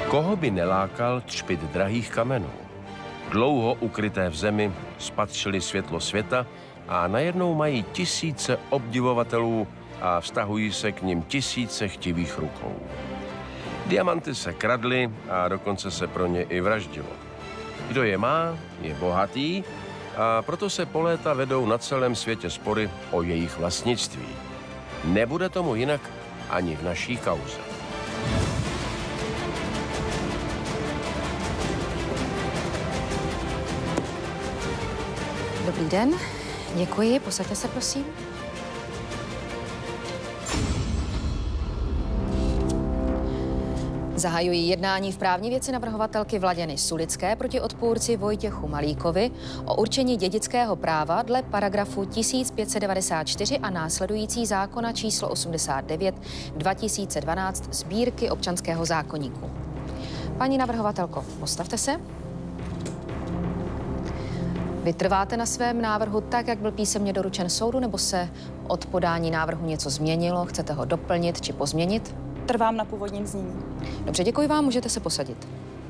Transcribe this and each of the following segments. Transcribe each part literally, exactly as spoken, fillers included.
Koho by nelákal třpyt drahých kamenů? Dlouho ukryté v zemi spatřili světlo světa a najednou mají tisíce obdivovatelů a vztahují se k nim tisíce chtivých rukou. Diamanty se kradly a dokonce se pro ně i vraždilo. Kdo je má, je bohatý a proto se po léta vedou na celém světě spory o jejich vlastnictví. Nebude tomu jinak ani v naší kauze. Dobrý den, děkuji, posaďte se, prosím. Zahajují jednání v právní věci navrhovatelky Vladěny Sulické proti odpůrci Vojtěchu Malíkovi o určení dědického práva dle paragrafu tisíc pět set devadesát čtyři a následující zákona číslo osmdesát devět dva tisíce dvanáct sbírky občanského zákoníku. Paní navrhovatelko, postavte se. Vy trváte na svém návrhu tak, jak byl písemně doručen soudu, nebo se od podání návrhu něco změnilo? Chcete ho doplnit či pozměnit? Trvám na původním znění. Dobře, děkuji vám, můžete se posadit.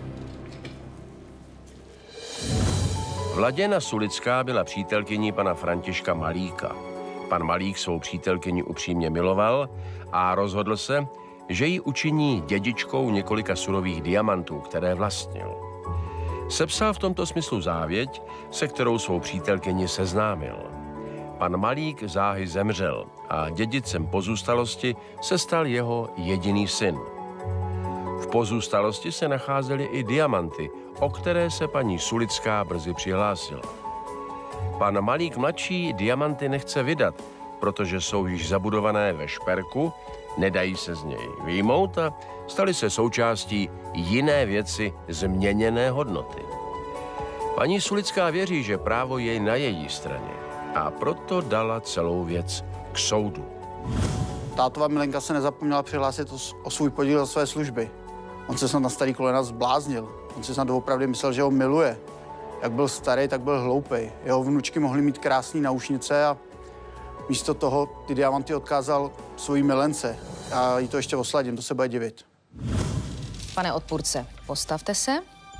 Vladěna Sulická byla přítelkyní pana Františka Malíka. Pan Malík svou přítelkyni upřímně miloval a rozhodl se, že ji učiní dědičkou několika surových diamantů, které vlastnil. Sepsal v tomto smyslu závěť, se kterou svou přítelkyni seznámil. Pan Malík záhy zemřel a dědicem pozůstalosti se stal jeho jediný syn. V pozůstalosti se nacházely i diamanty, o které se paní Sulická brzy přihlásila. Pan Malík mladší diamanty nechce vydat, protože jsou již zabudované ve šperku, nedají se z něj vyjmout a staly se součástí jiné věci změněné hodnoty. Paní Sulická věří, že právo je na její straně a proto dala celou věc k soudu. Tátova milenka se nezapomněla přihlásit o svůj podíl do své služby. On se snad na starý kolena zbláznil. On si snad opravdu myslel, že ho miluje. Jak byl starý, tak byl hloupej. Jeho vnučky mohly mít krásné náušnice a místo toho ty diamanty odkázal svojí milence. Já jí to ještě osladím, to se bude divit. Pane odpůrce, postavte se.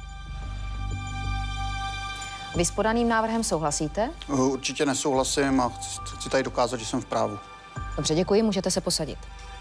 Vy s podaným návrhem souhlasíte? Určitě nesouhlasím a chci, chci tady dokázat, že jsem v právu. Dobře, děkuji, můžete se posadit.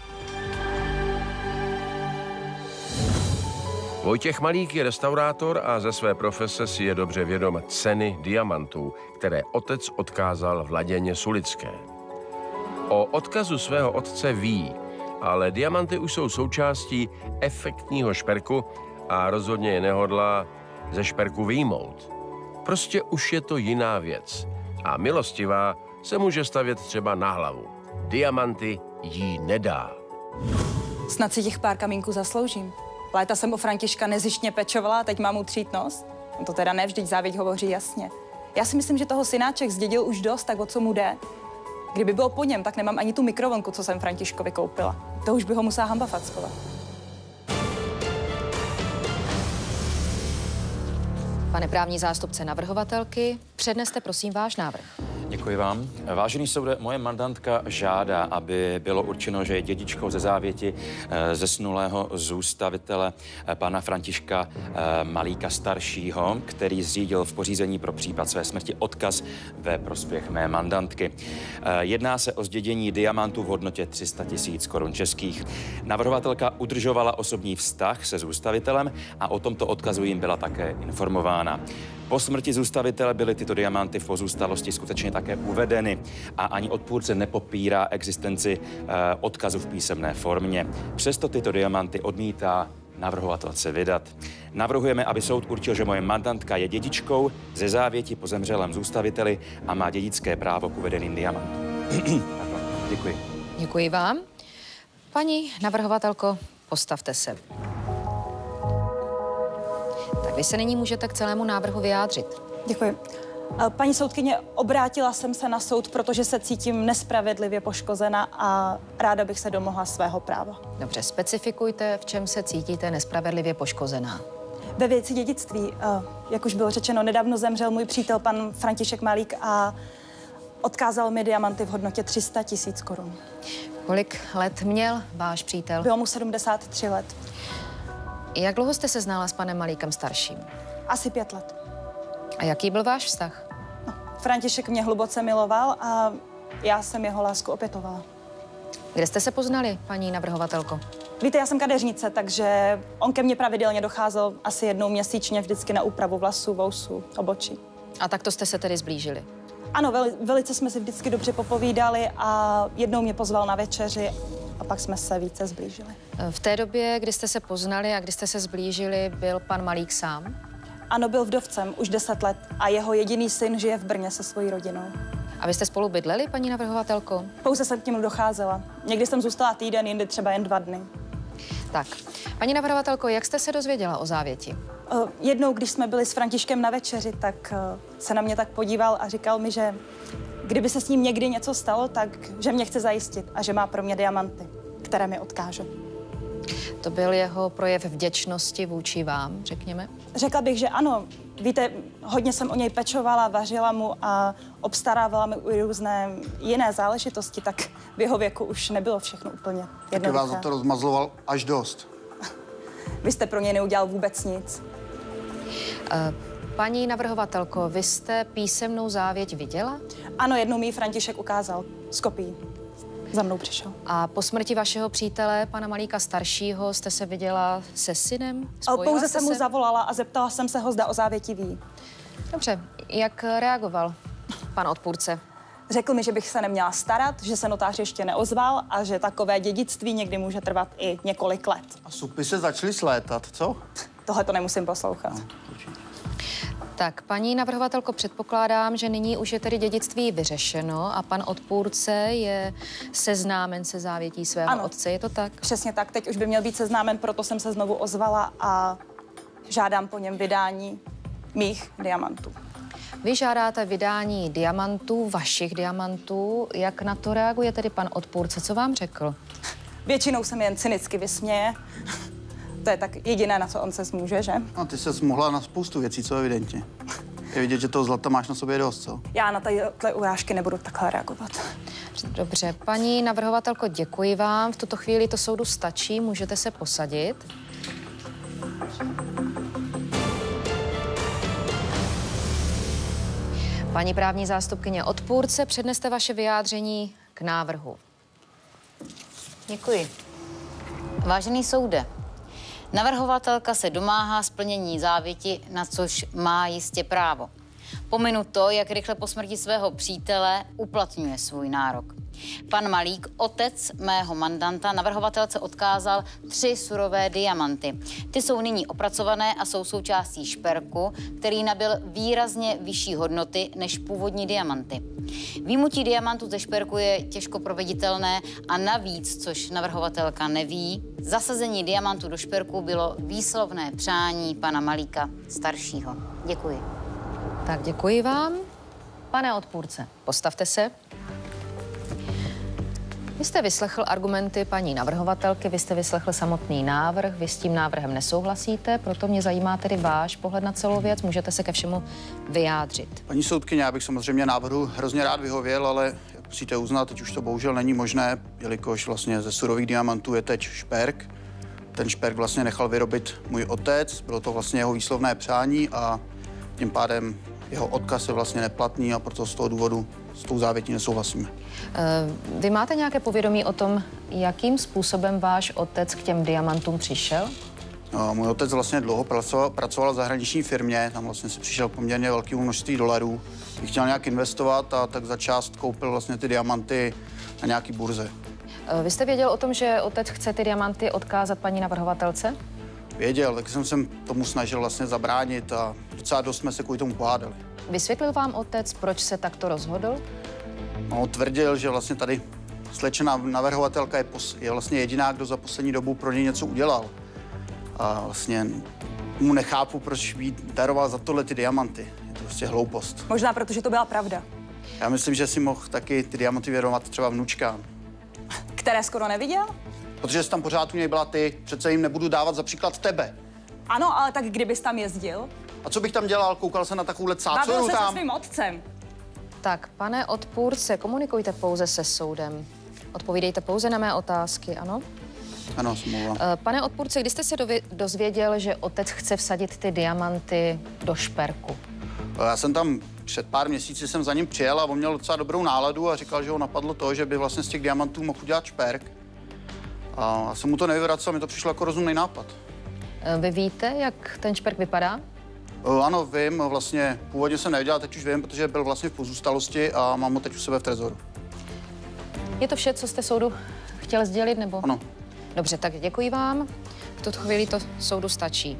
Vojtěch Malík je restaurátor a ze své profese si je dobře vědom ceny diamantů, které otec odkázal Vladěně Sulické. O odkazu svého otce ví, ale diamanty už jsou součástí efektního šperku a rozhodně je nehodlá ze šperku vyjmout. Prostě už je to jiná věc a milostivá se může stavět třeba na hlavu. Diamanty jí nedá. Snad si těch pár kamínků zasloužím. Léta jsem o Františka nezištně pečovala a teď mám utřít nos? No to teda ne, vždyť závěť hovoří jasně. Já si myslím, že toho synáček zdědil už dost, tak o co mu jde. Kdyby bylo po něm, tak nemám ani tu mikrovlnku, co jsem Františkovi koupila. To už by ho musela hanba fackovat. Pane právní zástupce navrhovatelky, předneste prosím váš návrh. Děkuji vám. Vážený soude, moje mandantka žádá, aby bylo určeno, že je dědičkou ze závěti zesnulého zůstavitele pana Františka Malíka staršího, který zřídil v pořízení pro případ své smrti odkaz ve prospěch mé mandantky. Jedná se o zdědění diamantů v hodnotě tři sta tisíc korun českých. Navrhovatelka udržovala osobní vztah se zůstavitelem a o tomto odkazu jim byla také informována. Po smrti zůstavitele byly tyto diamanty v pozůstalosti skutečně také uvedeny a ani odpůrce nepopírá existenci eh, odkazu v písemné formě. Přesto tyto diamanty odmítá navrhovatelce vydat. Navrhujeme, aby soud určil, že moje mandantka je dědičkou ze závěti po zemřelém zůstaviteli a má dědické právo k uvedeným diamantům. Děkuji. Děkuji vám. Paní navrhovatelko, postavte se. Tak vy se nyní můžete k celému návrhu vyjádřit. Děkuji. Paní soudkyně, obrátila jsem se na soud, protože se cítím nespravedlivě poškozena a ráda bych se domohla svého práva. Dobře, specifikujte, v čem se cítíte nespravedlivě poškozená. Ve věci dědictví, jak už bylo řečeno, nedávno zemřel můj přítel pan František Malík a odkázal mi diamanty v hodnotě tři sta tisíc korun. Kolik let měl váš přítel? Bylo mu sedmdesát tři let. Jak dlouho jste se znala s panem Malíkem starším? Asi pět let. A jaký byl váš vztah? No, František mě hluboce miloval a já jsem jeho lásku opětovala. Kde jste se poznali, paní navrhovatelko? Víte, já jsem kadeřnice, takže on ke mně pravidelně docházel asi jednou měsíčně, vždycky na úpravu vlasů, vousů, obočí. A takto jste se tedy zblížili? Ano, veli, velice jsme si vždycky dobře popovídali a jednou mě pozval na večeři a pak jsme se více zblížili. V té době, kdy jste se poznali a kdy jste se zblížili, byl pan Malík sám? Ano, byl vdovcem už deset let a jeho jediný syn žije v Brně se svojí rodinou. A vy jste spolu bydleli, paní navrhovatelko? Pouze jsem k němu docházela. Někdy jsem zůstala týden, jindy třeba jen dva dny. Tak, paní navrhovatelko, jak jste se dozvěděla o závěti? Uh, jednou, když jsme byli s Františkem na večeři, tak uh, se na mě tak podíval a říkal mi, že kdyby se s ním někdy něco stalo, tak že mě chce zajistit a že má pro mě diamanty, které mi odkáže. To byl jeho projev vděčnosti vůči vám, řekněme? Řekla bych, že ano. Víte, hodně jsem o něj pečovala, vařila mu a obstarávala mi i různé jiné záležitosti, tak v jeho věku už nebylo všechno úplně jednoduché. Taky vás za to rozmazloval až dost. Vy jste pro něj neudělal vůbec nic. Uh, paní navrhovatelko, vy jste písemnou závěť viděla? Ano, jednou mi ji František ukázal z kopií. Za mnou přišel. A po smrti vašeho přítele, pana Malíka staršího, jste se viděla se synem? Ale pouze jsem mu se? zavolala a zeptala jsem se ho, zda o závěti ví. Dobře, jak reagoval pan odpůrce? Řekl mi, že bych se neměla starat, že se notář ještě neozval a že takové dědictví někdy může trvat i několik let. A supy se začaly slétat, co? Tohle to nemusím poslouchat. No, určitě. Tak, paní navrhovatelko, předpokládám, že nyní už je tedy dědictví vyřešeno a pan odpůrce je seznámen se závětí svého Ano. otce, je to tak? Přesně tak, teď už by měl být seznámen, proto jsem se znovu ozvala a žádám po něm vydání mých diamantů. Vy žádáte vydání diamantů, vašich diamantů. Jak na to reaguje tedy pan odpůrce? Co vám řekl? Většinou se mi jen cynicky vysměje. To je tak jediné, na co on se zmůže, že? No, ty se smohla na spoustu věcí, co evidentně. Je vidět, že toho zlata máš na sobě dost, co? Já na tadyhle urážky nebudu takhle reagovat. Dobře, paní navrhovatelko, děkuji vám. V tuto chvíli to soudu stačí, můžete se posadit. Paní právní zástupkyně odpůrce, předneste vaše vyjádření k návrhu. Děkuji. Vážený soude, navrhovatelka se domáhá splnění závěti, na což má jistě právo. Pominu to, jak rychle po smrti svého přítele uplatňuje svůj nárok. Pan Malík, otec mého mandanta, navrhovatelce odkázal tři surové diamanty. Ty jsou nyní opracované a jsou součástí šperku, který nabyl výrazně vyšší hodnoty než původní diamanty. Výjimutí diamantu ze šperku je těžko proveditelné a navíc, což navrhovatelka neví, zasazení diamantu do šperku bylo výslovné přání pana Malíka staršího. Děkuji. Tak děkuji vám. Pane odpůrce, postavte se. Vy jste vyslechl argumenty paní navrhovatelky, vy jste vyslechl samotný návrh, vy s tím návrhem nesouhlasíte, proto mě zajímá tedy váš pohled na celou věc, můžete se ke všemu vyjádřit. Paní soudkyně, já bych samozřejmě návrhu hrozně rád vyhověl, ale jak musíte uznat, teď už to bohužel není možné, jelikož vlastně ze surových diamantů je teď šperk. Ten šperk vlastně nechal vyrobit můj otec, bylo to vlastně jeho výslovné přání a tím pádem jeho odkaz je vlastně neplatný a proto z toho důvodu s tou závětí nesouhlasíme. Vy máte nějaké povědomí o tom, jakým způsobem váš otec k těm diamantům přišel? No, můj otec vlastně dlouho pracoval, pracoval v zahraniční firmě, tam vlastně si přišel poměrně velkému množství dolarů. Když chtěl nějak investovat a tak za část koupil vlastně ty diamanty na nějaký burze. Vy jste věděl o tom, že otec chce ty diamanty odkázat paní navrhovatelce? Věděl, tak jsem se tomu snažil vlastně zabránit a docela dost jsme se kvůli tomu pohádali. Vysvětlil vám otec, proč se takto rozhodl? No, tvrdil, že vlastně tady slečená navrhovatelka je, pos, je vlastně jediná, kdo za poslední dobu pro něj něco udělal. A vlastně mu nechápu, proč jí daroval za tohle ty diamanty. Je to prostě hloupost. Možná protože to byla pravda, Já myslím, že si mohl taky ty diamanty věnovat třeba vnučkám. které skoro neviděl. Protože jsi tam pořád u něj byla ty, přece jim nebudu dávat za příklad tebe. Ano, ale tak kdybys tam jezdil, A co bych tam dělal? Koukal se na takovouhle bavil cácoru se se tam? svým otcem. Tak, pane odpůrce, komunikujte pouze se soudem. Odpovídejte pouze na mé otázky, ano? Ano, smlouva. Pane odpůrce, kdy jste se dově- dozvěděl, že otec chce vsadit ty diamanty do šperku? Já jsem tam před pár měsíci jsem za ním přijel a on měl docela dobrou náladu a říkal, že ho napadlo to, že by vlastně z těch diamantů mohl udělat šperk. A já jsem mu to nevyvracel, mi to přišlo jako rozumný nápad. Vy víte, jak ten šperk vypadá? O, ano, vím, vlastně původně jsem nevěděl, teď už vím, protože byl vlastně v pozůstalosti a mám ho teď u sebe v trezoru. Je to vše, co jste soudu chtěl sdělit, nebo? Ano. Dobře, tak děkuji vám. V tuto chvíli to soudu stačí.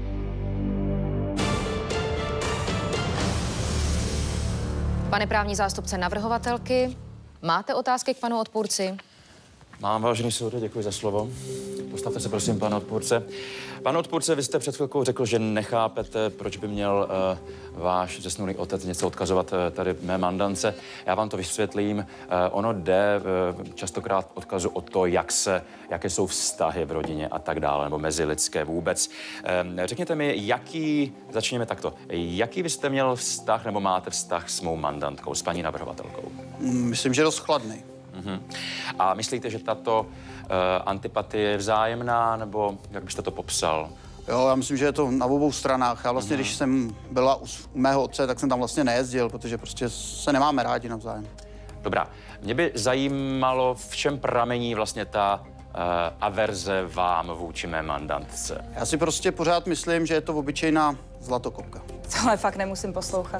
Pane právní zástupce navrhovatelky, máte otázky k panu odpůrci? Mám, vážený soude, děkuji za slovo. Postavte se, prosím, pane odpůrce. Pane odpůrce, vy jste před chvilkou řekl, že nechápete, proč by měl uh, váš zesnulý otec něco odkazovat uh, tady mé mandance. Já vám to vysvětlím. Uh, ono jde uh, častokrát odkazu o to, jak se, jaké jsou vztahy v rodině a tak dále, nebo mezilidské vůbec. Uh, řekněte mi, jaký, začněme takto, jaký vy jste měl vztah, nebo máte vztah s mou mandantkou, s paní navrhovatelkou? Myslím, že dost chladný. Uh-huh. A myslíte, že tato uh, antipatie je vzájemná, nebo jak byste to popsal? Jo, já myslím, že je to na obou stranách. Já vlastně, uh-huh. když jsem byla u, u mého otce, tak jsem tam vlastně nejezdil, protože prostě se nemáme rádi navzájem. Dobrá. Mě by zajímalo, v čem pramení vlastně ta uh, averze vám vůči mé mandantce. Já si prostě pořád myslím, že je to obyčejná zlatokopka. Tohle fakt nemusím poslouchat.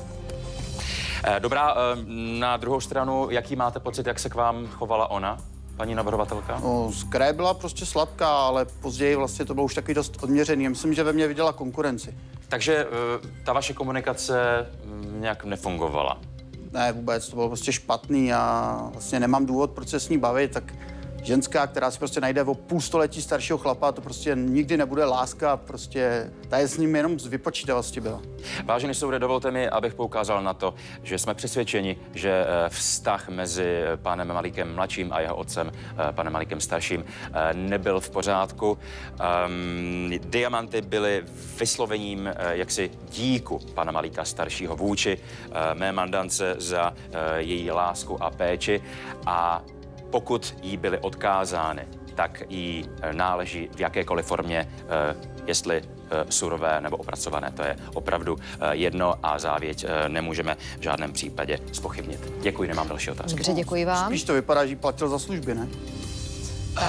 Dobrá, na druhou stranu, jaký máte pocit, jak se k vám chovala ona, paní navrhovatelka? No, z kraje byla prostě sladká, ale později vlastně to bylo už takový dost odměřený. Myslím, že ve mně viděla konkurenci. Takže ta vaše komunikace nějak nefungovala? Ne, vůbec, to bylo prostě špatný a vlastně nemám důvod, proč se s ní bavit, tak ženská, která si prostě najde o půl století staršího chlapa, to prostě nikdy nebude láska, prostě ta je s ním jenom z vypočítavosti byla. Vážený soude, dovolte mi, abych poukázal na to, že jsme přesvědčeni, že vztah mezi panem Malíkem mladším a jeho otcem, panem Malíkem starším, nebyl v pořádku. Um, diamanty byly vyslovením jaksi díku pana Malíka staršího vůči mé mandance za její lásku a péči a pokud jí byly odkázány, tak jí náleží v jakékoliv formě, jestli surové nebo opracované. To je opravdu jedno a závěť nemůžeme v žádném případě zpochybnit. Děkuji, nemám další otázky. Dobře, děkuji vám. Spíš to vypadá, že jí platil za služby, ne? Tak.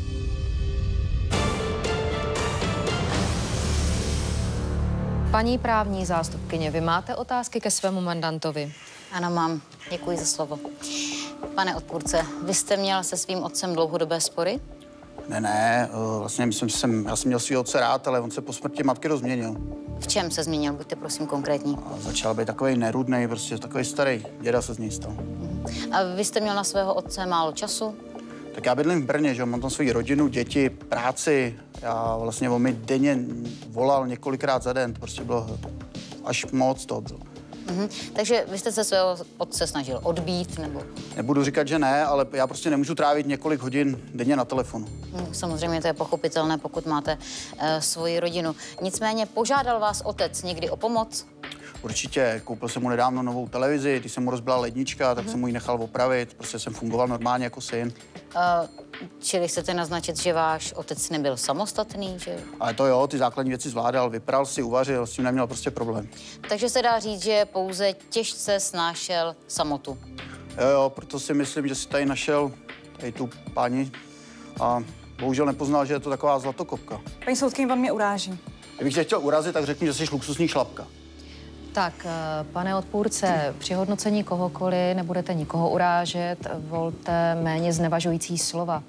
Paní právní zástupkyně, vy máte otázky ke svému mandantovi? Ano, mám. Děkuji za slovo. Pane odpůrce, vy jste měl se svým otcem dlouhodobé spory? Ne, ne, vlastně myslím, že jsem, já jsem měl svýho otce rád, ale on se po smrti matky rozměnil. V čem se změnil? Buďte prosím konkrétní. A začal být takový nerudnej, prostě takový starý. Děda se z něj stal. A vy jste měl na svého otce málo času? Tak já bydlím v Brně, že mám tam svoji rodinu, děti, práci. Já vlastně on mi denně volal několikrát za den, to prostě bylo až moc toho bylo. Mhm. Takže vy jste se svého otce snažil odbít, nebo? Nebudu říkat, že ne, ale já prostě nemůžu trávit několik hodin denně na telefonu. Hmm, samozřejmě to je pochopitelné, pokud máte uh, svoji rodinu. Nicméně požádal vás otec někdy o pomoc? Určitě, koupil jsem mu nedávno novou televizi, když jsem mu rozbila lednička, tak mm-hmm. jsem mu ji nechal opravit, prostě jsem fungoval normálně jako syn. Uh, čili chcete naznačit, že váš otec nebyl samostatný, že? Ale to jo, ty základní věci zvládal, vypral si, uvařil, s tím neměl prostě problém. Takže se dá říct, že pouze těžce snášel samotu. Jo, jo, proto si myslím, že si tady našel tady tu paní a bohužel nepoznal, že je to taková zlatokopka. Paní soudkyně, on mě uráží. Kdybych tě chtěl urazit, tak řekni, že jsi luxusní šlapka. Tak, pane odpůrce, při hodnocení kohokoliv nebudete nikoho urážet, volte méně znevažující slova.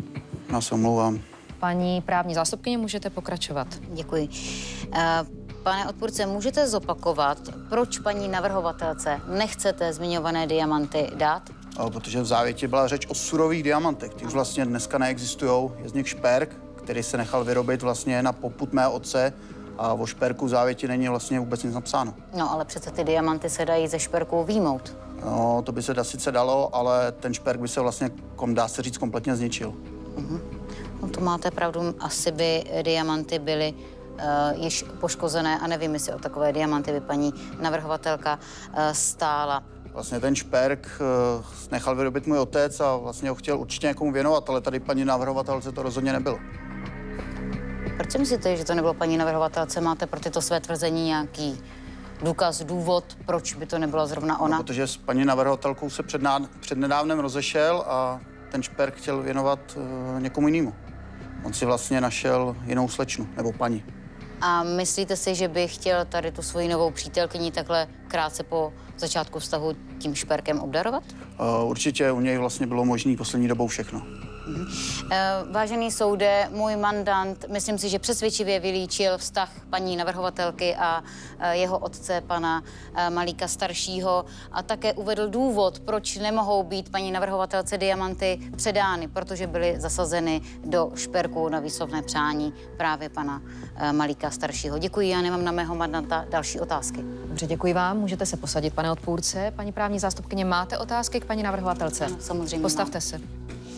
Já se omlouvám. Paní právní zástupkyně, můžete pokračovat. Děkuji. Uh, pane odpůrce, můžete zopakovat, proč paní navrhovatelce nechcete zmiňované diamanty dát? A protože v závěti byla řeč o surových diamantech, ty už vlastně dneska neexistují. Je z nich šperk, který se nechal vyrobit vlastně na popud mého otce, a o šperku v závěti není vlastně vůbec nic napsáno. No, ale přece ty diamanty se dají ze šperku výjmout. No, to by se sice dalo, ale ten šperk by se vlastně, kom dá se říct, kompletně zničil. Uh-huh. No to máte pravdu, asi by diamanty byly uh, již poškozené a nevím, jestli o takové diamanty by paní navrhovatelka uh, stála. Vlastně ten šperk nechal vyrobit můj otec a vlastně ho chtěl určitě někomu věnovat, ale tady paní navrhovatelce to rozhodně nebylo. Proč si myslíte, že to nebylo paní navrhovatelce? Máte pro tyto své tvrzení nějaký důkaz, důvod, proč by to nebylo zrovna ona? No, protože s paní navrhovatelkou se před, ná... před nedávnem rozešel a ten šperk chtěl věnovat uh, někomu jinému. On si vlastně našel jinou slečnu, nebo paní. A myslíte si, že by chtěl tady tu svoji novou přítelkyni takhle krátce po začátku vztahu tím šperkem obdarovat? Uh, určitě u něj vlastně bylo možné poslední dobou všechno. Mhm. Vážený soude, můj mandant, myslím si, že přesvědčivě vylíčil vztah paní navrhovatelky a jeho otce, pana Malíka staršího, a také uvedl důvod, proč nemohou být paní navrhovatelce diamanty předány, protože byly zasazeny do šperku na výslovné přání právě pana Malíka staršího. Děkuji, já nemám na mého mandanta další otázky. Dobře, děkuji vám. Můžete se posadit, pane odpůrce. Paní právní zástupkyně, máte otázky k paní navrhovatelce? Ano, samozřejmě. Postavte mám. se.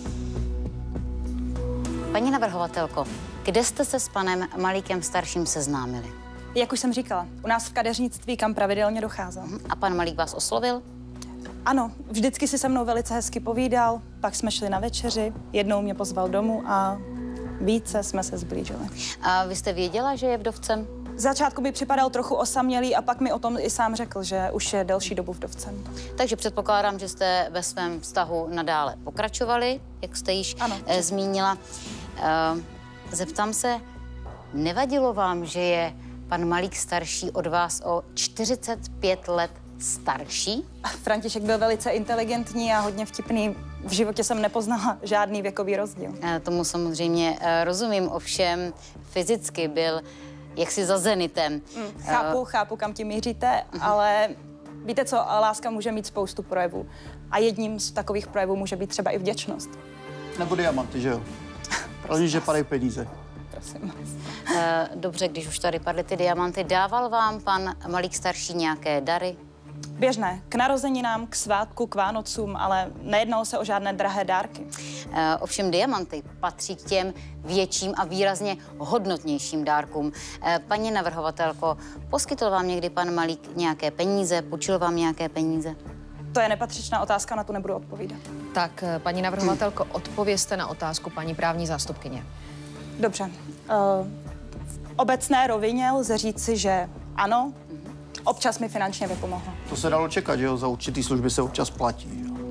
Paní navrhovatelko, kde jste se s panem Malíkem starším seznámili? Jak už jsem říkala, u nás v kadeřnictví, kam pravidelně docházel. A pan Malík vás oslovil? Ano, vždycky si se mnou velice hezky povídal, pak jsme šli na večeři, jednou mě pozval domů a více jsme se zblížili. A vy jste věděla, že je vdovcem? V začátku mi připadal trochu osamělý a pak mi o tom i sám řekl, že už je delší dobu vdovcem. Takže předpokládám, že jste ve svém vztahu nadále pokračovali, jak jste již ano, eh, zmínila. Eh, zeptám se, nevadilo vám, že je pan Malík starší od vás o čtyřicet pět let starší? František byl velice inteligentní a hodně vtipný. V životě jsem nepoznala žádný věkový rozdíl. Eh, tomu samozřejmě eh, rozumím, ovšem fyzicky byl jaksi za zenitem. Mm, chápu, uh, chápu, kam tím míříte, uh-huh. ale víte co, láska může mít spoustu projevů. A jedním z takových projevů může být třeba i vděčnost. Nebo diamanty, že jo? Prosím, že padají peníze. Prosím vás. Uh, dobře, když už tady padly ty diamanty, dával vám pan Malík starší nějaké dary? Běžné. K narozeninám, k svátku, k Vánocům, ale nejednalo se o žádné drahé dárky. Uh, ovšem diamanty patří k těm větším a výrazně hodnotnějším dárkům. Uh, paní navrhovatelko, poskytl vám někdy pan Malík nějaké peníze, půjčil vám nějaké peníze? To je nepatřičná otázka, na tu nebudu odpovídat. Tak, paní navrhovatelko, odpovězte na otázku paní právní zástupkyně. Dobře. Uh, v obecné rovině lze říci, že ano, občas mi finančně vypomohlo. To se dalo čekat, že jo? Za určitý služby se občas platí. Jo?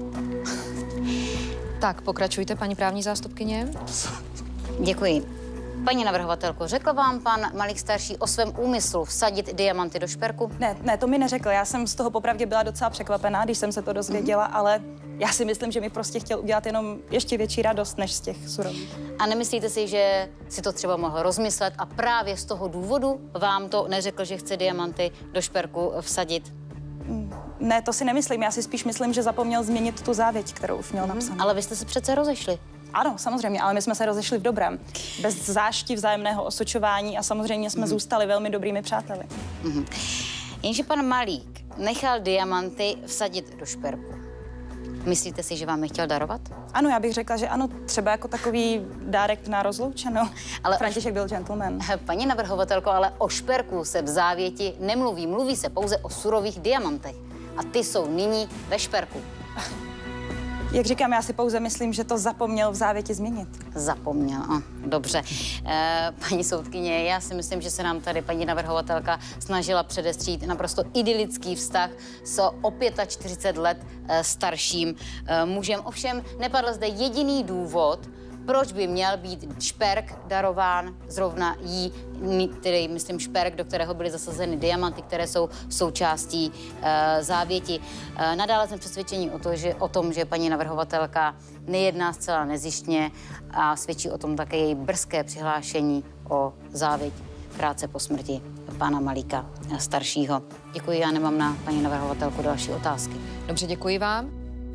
Tak, pokračujte, paní právní zástupkyně. Děkuji. Paní navrhovatelko, řekl vám pan Malík starší o svém úmyslu vsadit diamanty do šperku? Ne, ne, to mi neřekl. Já jsem z toho popravdě byla docela překvapená, když jsem se to dozvěděla, mm-hmm. ale já si myslím, že mi prostě chtěl udělat jenom ještě větší radost než z těch surových. A nemyslíte si, že si to třeba mohl rozmyslet a právě z toho důvodu vám to neřekl, že chce diamanty do šperku vsadit? Ne, to si nemyslím. Já si spíš myslím, že zapomněl změnit tu závěť, kterou už měl mm-hmm. napsanou. Ale vy jste se přece rozešli. Ano, samozřejmě, ale my jsme se rozešli v dobrém. Bez zášti, vzájemného osočování a samozřejmě jsme mm-hmm. zůstali velmi dobrými přáteli. Mm-hmm. Jenže pan Malík nechal diamanty vsadit do šperku. Myslíte si, že vám je chtěl darovat? Ano, já bych řekla, že ano, třeba jako takový dárek na rozloučenou. Ale František byl gentleman. Paní navrhovatelko, ale o šperku se v závěti nemluví. Mluví se pouze o surových diamantech. A ty jsou nyní ve šperku. Jak říkám, já si pouze myslím, že to zapomněl v závěti změnit. Zapomněl, a, dobře. E, paní soudkyně, já si myslím, že se nám tady paní navrhovatelka snažila předestřít naprosto idylický vztah s o čtyřicet pět let e, starším e, mužem. Ovšem nepadl zde jediný důvod, proč by měl být šperk darován zrovna jí, tedy myslím šperk, do kterého byly zasazeny diamanty, které jsou součástí e, závěti. E, nadále jsem přesvědčení o, to, že, o tom, že paní navrhovatelka nejedná zcela nezištně a svědčí o tom také její brzké přihlášení o závěť krátce po smrti pana Malíka staršího. Děkuji, já nemám na paní navrhovatelku další otázky. Dobře, děkuji vám.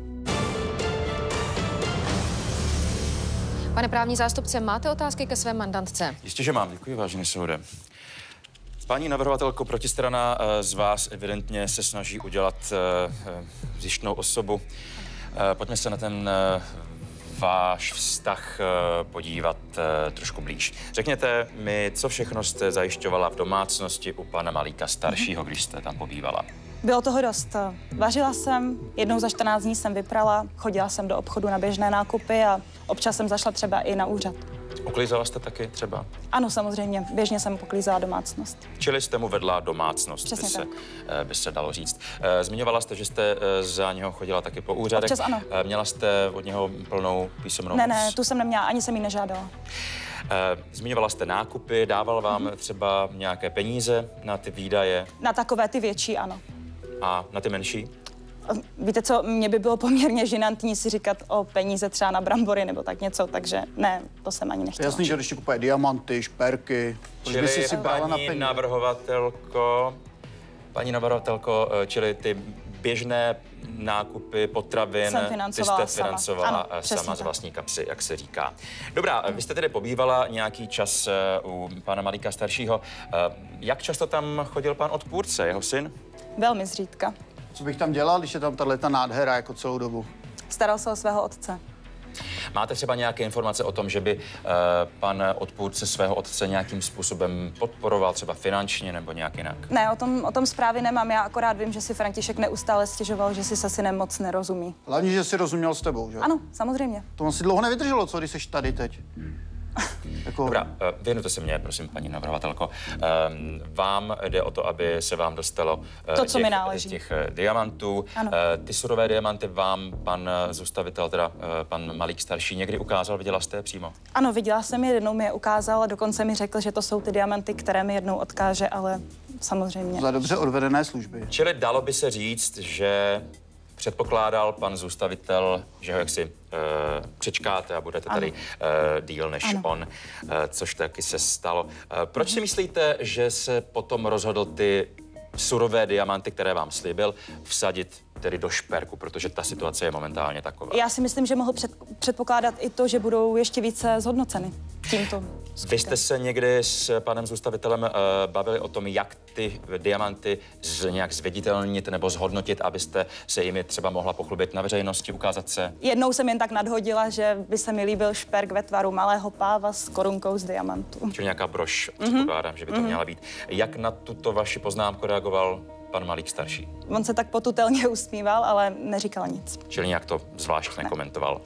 Pane právní zástupce, máte otázky ke své mandantce? Jistě, že mám. Děkuji, vážený soude. Paní navrhovatelko, protistrana z vás evidentně se snaží udělat zištnou osobu. Pojďme se na ten váš vztah podívat trošku blíž. Řekněte mi, co všechno jste zajišťovala v domácnosti u pana Malíka staršího, když jste tam pobývala? Bylo toho dost. Vařila jsem, jednou za čtrnáct dní jsem vyprala, chodila jsem do obchodu na běžné nákupy a občas jsem zašla třeba i na úřad. Uklízela jste taky třeba? Ano, samozřejmě. Běžně jsem poklízela domácnost. Čili jste mu vedla domácnost, by se, by se dalo říct. Zmiňovala jste, že jste za něho chodila taky po úřadech. Občas ano. Měla jste od něho plnou písemnou Ne, moc? ne, tu jsem neměla, ani jsem ji nežádala. Zmiňovala jste nákupy, dával vám mm-hmm. třeba nějaké peníze na ty výdaje? Na takové ty větší, ano. A na ty menší? Víte co, mně by bylo poměrně žinantní si říkat o peníze třeba na brambory nebo tak něco, takže ne, to jsem ani nechtěla. Jasný, že když ti kupuje diamanty, šperky, čili by si si brala na peníze. navrhovatelko, paní navrhovatelko, čili ty běžné nákupy potravin, ty jste financovala ano, sama z vlastní kapsy, jak se říká. Dobrá, vy jste tedy pobývala nějaký čas u pana Malíka staršího. Jak často tam chodil pan odpůrce, jeho syn? Velmi zřídka. Co bych tam dělal, když je tam tato nádhera jako celou dobu? Staral se o svého otce. Máte třeba nějaké informace o tom, že by uh, pan odpůrce svého otce nějakým způsobem podporoval, třeba finančně nebo nějak jinak? Ne, o tom, o tom zprávy nemám. Já akorát vím, že si František neustále stěžoval, že si se synem moc nerozumí. Hlavně, že si rozuměl s tebou, že? Ano, samozřejmě. To asi dlouho nevydrželo, co, když jsi tady teď? Jako... Dobrá, věnujte se mě, prosím, paní navrhovatelko. Vám jde o to, aby se vám dostalo to, co těch, mi náleží. těch diamantů. Ano. Ty surové diamanty vám pan zůstavitel, teda pan Malík starší, někdy ukázal, viděla jste je přímo? Ano, viděla jsem je, jednou mi je ukázal a dokonce mi řekl, že to jsou ty diamanty, které mi jednou odkáže, ale samozřejmě. Za dobře odvedené služby. Čili dalo by se říct, že předpokládal pan zůstavitel, že ho jaksi uh, přečkáte a budete tady uh, díl než ano. on, uh, což taky se stalo. Uh, proč si myslíte, že se potom rozhodl ty surové diamanty, které vám slíbil, vsadit tedy do šperku, protože ta situace je momentálně taková? Já si myslím, že mohl před, předpokládat i to, že budou ještě více zhodnoceny tímto skutkem. Vy jste se někdy s panem zůstavitelem uh, bavili o tom, jak ty diamanty z, nějak zviditelnit nebo zhodnotit, abyste se jimi třeba mohla pochlubit na veřejnosti, ukázat se? Jednou jsem jen tak nadhodila, že by se mi líbil šperk ve tvaru malého páva s korunkou z diamantu. Čili nějaká brož, předpokládám, mm-hmm. že by to mm-hmm. měla být. Jak na tuto vaši poznámku reagoval pan Malík starší? On se tak potutelně usmíval, ale neříkal nic. Čili nějak to zvlášť ne. nekomentoval.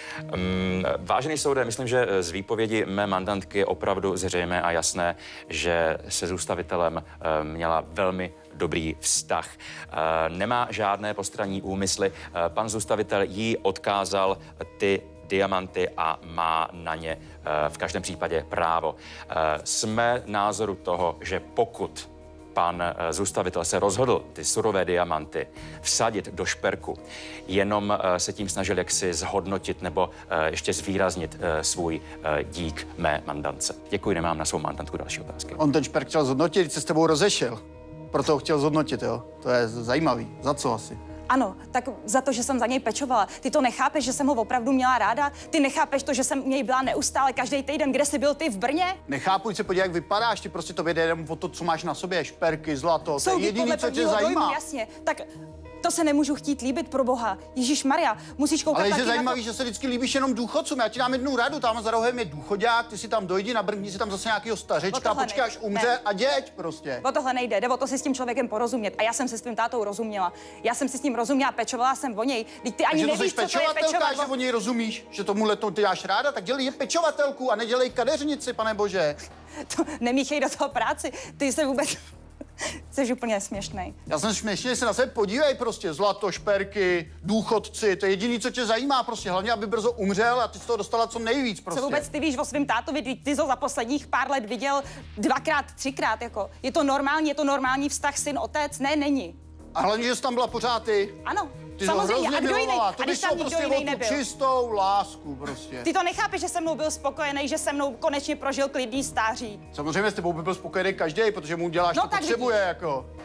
Um, vážený soude, myslím, že z výpovědi mé mandantky je opravdu zřejmé a jasné, že se zůstavitelem uh, měla velmi dobrý vztah. Uh, nemá žádné postranní úmysly. Uh, pan zůstavitel jí odkázal ty diamanty a má na ně uh, v každém případě právo. Uh, jsme názoru toho, že pokud pan zůstavitel se rozhodl ty surové diamanty vsadit do šperku, jenom se tím snažil jaksi zhodnotit nebo ještě zvýraznit svůj dík mé mandantce. Děkuji, nemám na svou mandantku další otázky. On ten šperk chtěl zhodnotit, když se s tebou rozešel. Proto ho chtěl zhodnotit, jo? To je zajímavý. Za co asi? Ano, tak za to, že jsem za něj pečovala. Ty to nechápeš, že jsem ho opravdu měla ráda? Ty nechápeš to, že jsem něj byla neustále každý týden, kde jsi byl ty v Brně? Nechápu, se podívej, jak vypadáš, ty prostě to jde jenom o to, co máš na sobě, šperky, zlato, to je jediný, co tě zajímá. Dojmu, jasně, tak to se nemůžu chtít líbit, pro boha. Ježíš Maria, musíš koukat. Ale je taky zajímavý, to... že se vždycky líbíš jenom důchodcům. Já ti dám jednu radu, tam za rohem je důchodák, ty si tam dojdi, nabrkni si tam zase nějakého stařečka, počkej, až umře ne. a děť prostě. O tohle nejde, jde o to si s tím člověkem porozumět. A já jsem se s tvým tátou rozuměla. Já jsem si s ním rozuměla, pečovala jsem o něj. Teď ty ani nevíš, co to je pečovat. Že o něj rozumíš, že tomu letou ty dáš ráda, tak dělej je pečovatelku a nedělej kadeřnici, pane bože. To nemíchej do toho práci, ty se vůbec... Jsi úplně směšnej. Já jsem směšný, se na sebe podívej prostě, zlato, šperky, důchodci, to je jediný, co tě zajímá prostě, hlavně, aby brzo umřel a ty z toho dostala co nejvíc prostě. Co vůbec ty víš o svým tátovi, ty jsi ho za posledních pár let viděl dvakrát, třikrát, jako. Je to normální, je to normální vztah syn-otec? Ne, není. A hlavně, že jsi tam byla pořád ty. Ano. Ty samozřejmě, a kdo jiný? To a když tam nikdo prostě jiný nebyl? Čistou lásku prostě. Ty to nechápeš, že se mnou byl spokojený, že se mnou konečně prožil klidný stáří. Samozřejmě s tebou by byl spokojený každý, protože mu děláš, no, to potřebuje vidíš. jako.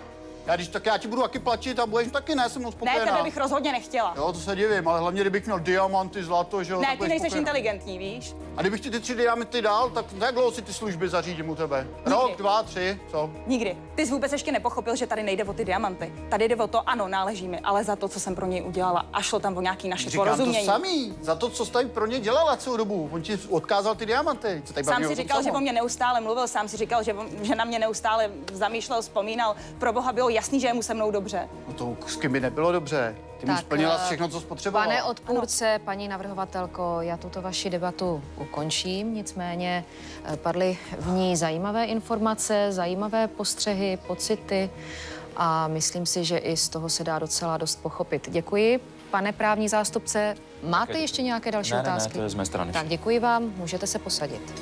Já když tak já ti budu taky platit a budeš taky ne, jsem moc spokojená. Ne, tebe bych rozhodně nechtěla. Jo, to se divím, ale hlavně kdybych měl diamanty, zlato, že jo. Ne, ty nejseš inteligentní, víš? A kdybych ti ty tři diamanty dal, tak jak dlouho si ty služby zařídím u tebe? Rok, dva, tři, co? Nikdy. Ty jsi vůbec ještě nepochopil, že tady nejde o ty diamanty. Tady jde o to, ano, náleží mi, ale za to, co jsem pro něj udělala. A šlo tam o nějaký naše Říkám porozumění. to samý, za to, co jsi tady pro ně dělala celou dobu. On ti odkázal ty diamanty. Sám si říkal, že o mě neustále mluvil, sám si říkal, že, že na mě neustále zamýšlel, vzpomínal. Pro boha bylo jasný, že je mu se mnou dobře. No to s kým by nebylo dobře. Ty mi splnila všechno, co spotřebovala. Pane odpůrce, ano. Paní navrhovatelko, já tuto vaši debatu ukončím, nicméně padly v ní zajímavé informace, zajímavé postřehy, pocity a myslím si, že i z toho se dá docela dost pochopit. Děkuji. Pane právní zástupce, máte Děkuji. ještě nějaké další ne, otázky? Ne, ne, to je z mé strany. Tak děkuji vám, můžete se posadit.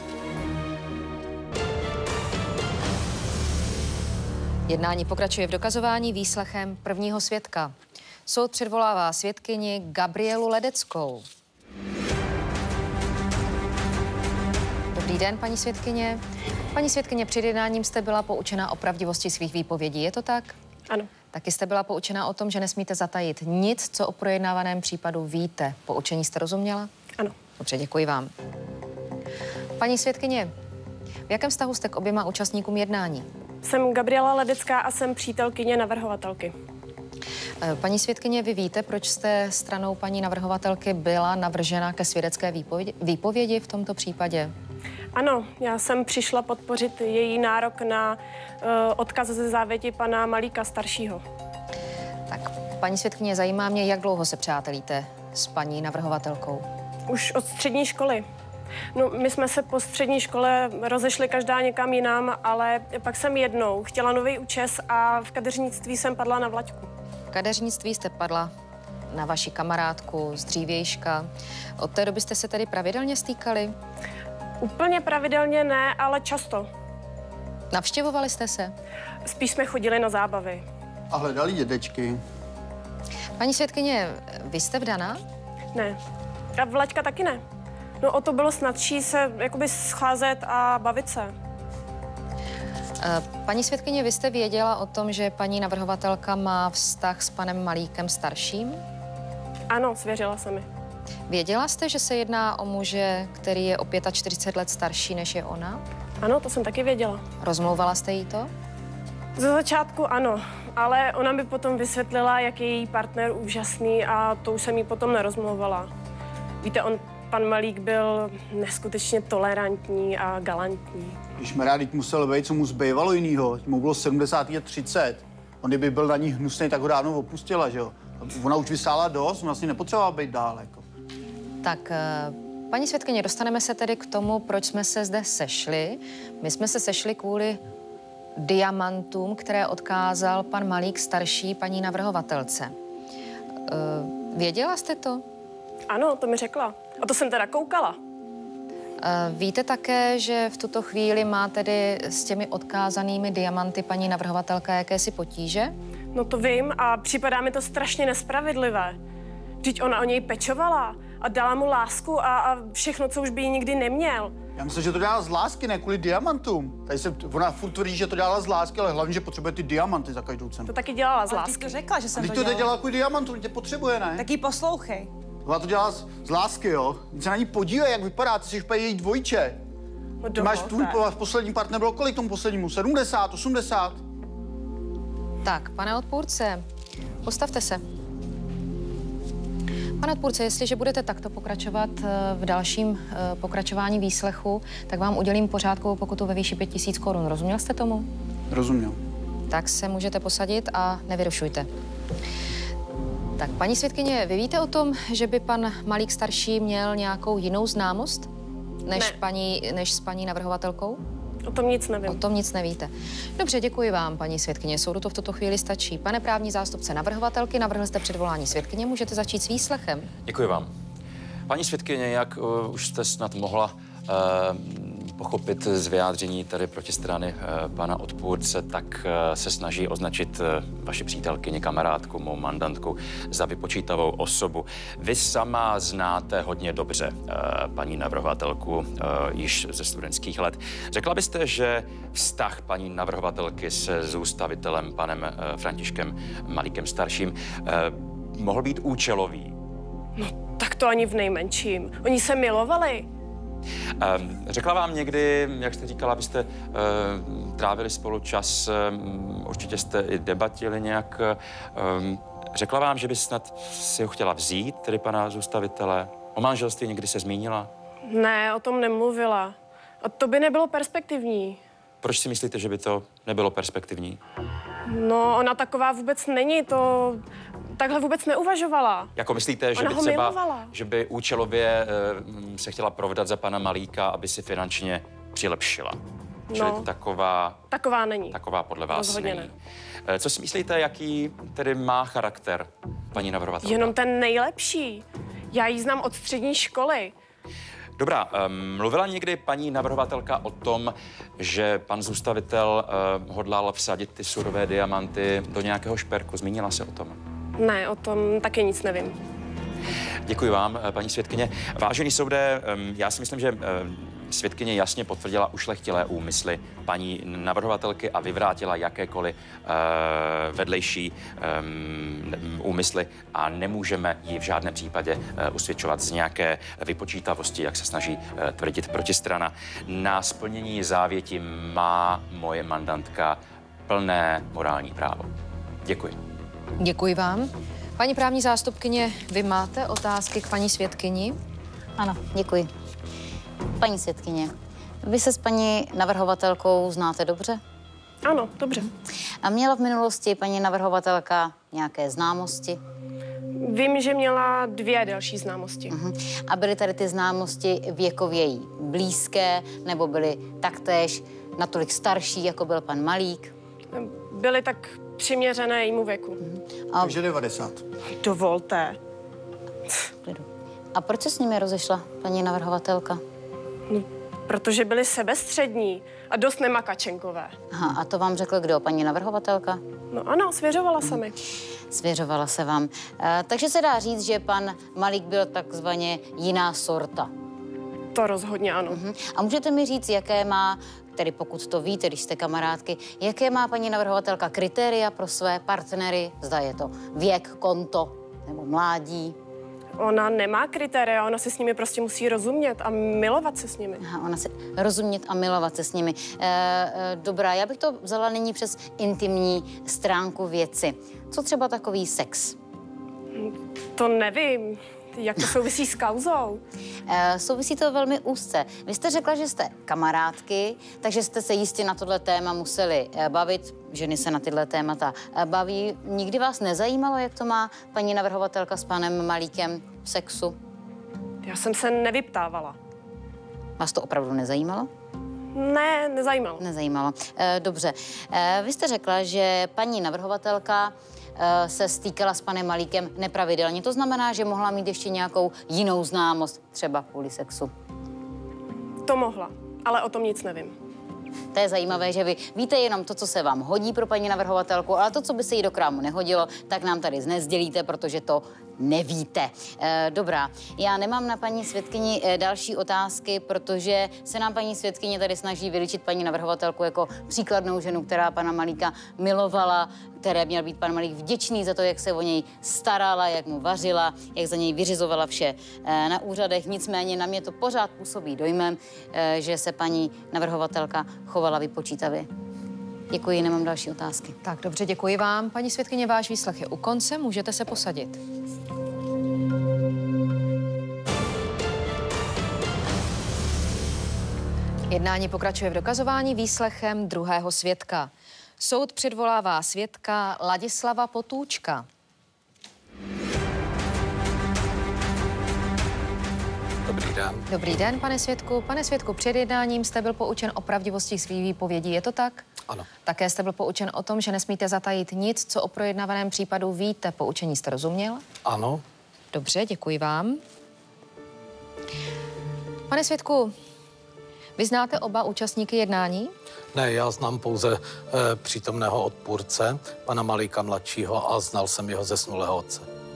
Jednání pokračuje v dokazování výslechem prvního svědka. Soud předvolává svědkyni Gabrielu Ledeckou. Dobrý den, paní svědkyně. Paní svědkyně, před jednáním jste byla poučena o pravdivosti svých výpovědí, je to tak? Ano. Taky jste byla poučena o tom, že nesmíte zatajit nic, co o projednávaném případu víte. Poučení jste rozuměla? Ano. Dobře, děkuji vám. Paní svědkyně, v jakém vztahu jste k oběma účastníkům jednání? Jsem Gabriela Ledecká a jsem přítelkyně navrhovatelky. Paní svědkyně, vy víte, proč jste stranou paní navrhovatelky byla navržena ke svědecké výpovědi, výpovědi v tomto případě? Ano, já jsem přišla podpořit její nárok na uh, odkaz ze závěti pana Malíka staršího. Tak, paní svědkyně, zajímá mě, jak dlouho se přátelíte s paní navrhovatelkou? Už od střední školy. No, my jsme se po střední škole rozešli každá někam jinam, ale pak jsem jednou chtěla nový účes a v kadeřnictví jsem padla na Vlaďku. V kadeřnictví jste padla na vaši kamarádku z dřívějška. Od té doby jste se tedy pravidelně stýkali? Úplně pravidelně ne, ale často. Navštěvovali jste se? Spíš jsme chodili na zábavy. A hledali dědečky. Paní svědkyně, vy jste vdaná? Ne. A Vlaďka taky ne. No o to bylo snadší se jakoby scházet a bavit se. Paní svědkyně, vy jste věděla o tom, že paní navrhovatelka má vztah s panem Malíkem starším? Ano, svěřila se mi. Věděla jste, že se jedná o muže, který je o čtyřicet pět let starší, než je ona? Ano, to jsem taky věděla. Rozmlouvala jste jí to? Ze začátku ano, ale ona mi potom vysvětlila, jak je její partner úžasný a to už jsem jí potom nerozmlouvala. Víte, on, pan Malík byl neskutečně tolerantní a galantní. Když Merádík musel být, co mu zbývalo jinýho, mu bylo sedmdesát třicet. On kdyby byl na ní hnusný, tak ho dávno opustila, že jo? Ona už vysála dost, ona si nepotřebovala být dál, jako. Tak, paní svědkyně, dostaneme se tedy k tomu, proč jsme se zde sešli. My jsme se sešli kvůli diamantům, které odkázal pan Malík starší paní navrhovatelce. Věděla jste to? Ano, to mi řekla. A to jsem teda koukala. Víte také, že v tuto chvíli má tedy s těmi odkázanými diamanty paní navrhovatelka jakési potíže? No to vím a připadá mi to strašně nespravedlivé. Vždyť ona o něj pečovala a dala mu lásku a, a všechno, co už by jí nikdy neměl. Já myslím, že to dělala z lásky, ne kvůli diamantům. Tady se, ona furt tvrdí, že to dělala z lásky, ale hlavně, že potřebuje ty diamanty za každou cenu. To taky dělala z Ale lásky. ty to řekla, že jsem Když to to dělala. dělala kvůli diamantům, tě potřebuje, ne? Tak jí poslouchej. Ona to dělala z, z lásky, jo? Když se na ní podívej, jak vypadá, ty jsi úplně její dvojče. No Ty máš dovolte. tvůj poslední partner, bylo kolik tomu poslednímu? sedmdesát, osmdesát? Tak, pane odpůrce, postavte se. Pane odpůrce, jestliže budete takto pokračovat v dalším pokračování výslechu, tak vám udělím pořádkovou pokutu ve výši pět tisíc korun. Rozuměl jste tomu? Rozuměl. Tak se můžete posadit a nevyrušujte. Tak, paní svědkyně, vy víte o tom, že by pan Malík starší měl nějakou jinou známost než, Ne. paní, než s paní navrhovatelkou? O tom nic nevím. O tom nic nevíte. Dobře, děkuji vám, paní svědkyně. Soudu to v tuto chvíli stačí. Pane právní zástupce navrhovatelky, navrhl jste předvolání svědkyně, můžete začít s výslechem. Děkuji vám. Paní svědkyně, jak uh, už jste snad mohla uh, pochopit z vyjádření tady protistrany pana odpůrce, tak se snaží označit vaši přítelkyni, kamarádku, mou mandantku za vypočítavou osobu. Vy sama znáte hodně dobře paní navrhovatelku již ze studentských let. Řekla byste, že vztah paní navrhovatelky se zůstavitelem panem Františkem Malíkem starším mohl být účelový? No, tak to ani v nejmenším. Oni se milovali. Um, řekla vám někdy, jak jste říkala, abyste uh, trávili spolu čas, um, určitě jste i debatili nějak, um, řekla vám, že by snad si ho chtěla vzít, tedy pana zůstavitele? O manželství někdy se zmínila? Ne, o tom nemluvila. A to by nebylo perspektivní. Proč si myslíte, že by to nebylo perspektivní? No, ona taková vůbec není, to takhle vůbec neuvažovala. Jako myslíte, že Ona by ho třeba, milovala. že by účelově uh, se chtěla provdat za pana Malíka, aby si finančně přilepšila? No. Čili taková, Taková není. taková podle vás Rozhodně není. Ne. Co si myslíte, jaký tedy má charakter paní navrhovatelka? Jenom ten nejlepší. Já ji znám od střední školy. Dobrá, um, mluvila někdy paní navrhovatelka o tom, že pan zůstavitel uh, hodlal vsadit ty surové diamanty do nějakého šperku? Zmínila se o tom? Ne, o tom taky nic nevím. Děkuji vám, paní svědkyně. Vážený soude, já si myslím, že svědkyně jasně potvrdila ušlechtilé úmysly paní navrhovatelky a vyvrátila jakékoliv uh, vedlejší um, úmysly a nemůžeme ji v žádném případě uh, usvědčovat z nějaké vypočítavosti, jak se snaží uh, tvrdit protistrana. Na splnění závěti má moje mandantka plné morální právo. Děkuji. Děkuji vám. Paní právní zástupkyně, vy máte otázky k paní svědkyni? Ano, děkuji. Paní svědkyně, vy se s paní navrhovatelkou znáte dobře? Ano, dobře. A měla v minulosti paní navrhovatelka nějaké známosti? Vím, že měla dvě další známosti. Uh-huh. A byly tady ty známosti věkově jí blízké, nebo byly taktéž natolik starší, jako byl pan Malík? Byly tak přiměřené jejímu věku. Uh-huh. A... Takže devadesát. Dovolte. A proč se s nimi rozešla paní navrhovatelka? No, protože byly sebestřední a dost nemakačenkové. Aha, a to vám řekl kdo, paní navrhovatelka? No ano, svěřovala se mi. Svěřovala se vám. E, takže se dá říct, že pan Malík byl takzvaně jiná sorta. To rozhodně ano. Uh-huh. A můžete mi říct, jaké má, tedy pokud to víte, když jste kamarádky, jaké má paní navrhovatelka kritéria pro své partnery? Zda je to věk, konto nebo mládí? Ona nemá kritéria, ona se s nimi prostě musí rozumět a milovat se s nimi. Aha, ona se rozumět a milovat se s nimi. E, e, dobrá, já bych to vzala nyní přes intimní stránku věci. Co třeba takový sex? To nevím. Jak to souvisí s kauzou? E, souvisí to velmi úzce. Vy jste řekla, že jste kamarádky, takže jste se jistě na tohle téma museli e, bavit. Ženy se na tyhle témata e, baví. Nikdy vás nezajímalo, jak to má paní navrhovatelka s panem Malíkem v sexu? Já jsem se nevyptávala. Vás to opravdu nezajímalo? Ne, nezajímalo. Nezajímalo. E, dobře. E, vy jste řekla, že paní navrhovatelka e, se stýkala s panem Malíkem nepravidelně. To znamená, že mohla mít ještě nějakou jinou známost, třeba kvůli sexu. To mohla, ale o tom nic nevím. To je zajímavé, že vy víte jenom to, co se vám hodí pro paní navrhovatelku, ale to, co by se jí do krámu nehodilo, tak nám tady nezdělíte, protože to nevíte. E, dobrá, já nemám na paní svědkyni e, další otázky, protože se nám paní svědkyně tady snaží vyličit paní navrhovatelku jako příkladnou ženu, která pana Malíka milovala, které měl být pan Malík vděčný za to, jak se o něj starala, jak mu vařila, jak za něj vyřizovala vše e, na úřadech. Nicméně na mě to pořád působí dojmem, e, že se paní navrhovatelka chovala vypočítavě. Děkuji, nemám další otázky. Tak, dobře, děkuji vám. Paní svědkyně, váš výslech je u konce, můžete se posadit. Jednání pokračuje v dokazování výslechem druhého svědka. Soud předvolává svědka Ladislava Potůčka. Dobrý den. Dobrý den, pane svědku. Pane svědku, před jednáním jste byl poučen o pravdivosti svých výpovědí, je to tak? Ano. Také jste byl poučen o tom, že nesmíte zatajit nic, co o projednávaném případu víte. Poučení jste rozuměl? Ano. Dobře, děkuji vám. Pane svědku, Vy znáte oba účastníky jednání? Ne, já znám pouze e, přítomného odpůrce, pana Malíka mladšího, a znal jsem jeho zesnulého otce.